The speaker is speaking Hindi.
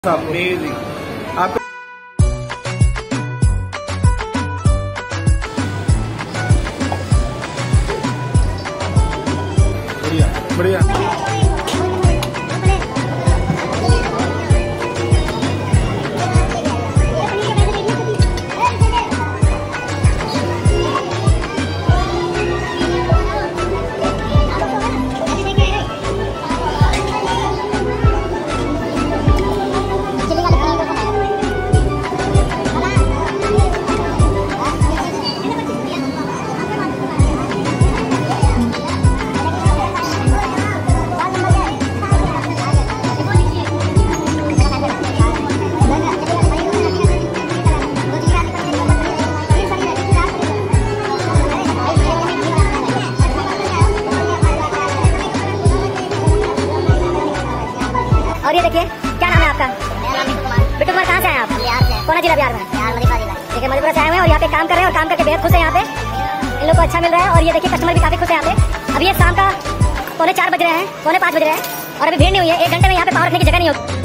अमेजिंग। आप बढ़िया बढ़िया। और ये देखिए, क्या नाम है आपका? बिट्टू कुमार। कहाँ से आए आप? कौन जिला? बिहार में। देखिए, मधेपुरा से आए हुए हैं और यहाँ पे काम कर रहे हैं और काम करके बेहद खुश है। यहाँ पे इन लोग को अच्छा मिल रहा है और ये देखिए कस्टमर भी काफी खुश है यहाँ पे। अभी ये शाम का 3:45 बज रहे हैं, 4:45 बज रहे हैं और अभी भीड़ नहीं हुई है। 1 घंटे में यहाँ पे पाँव रखने की जगह नहीं होगी।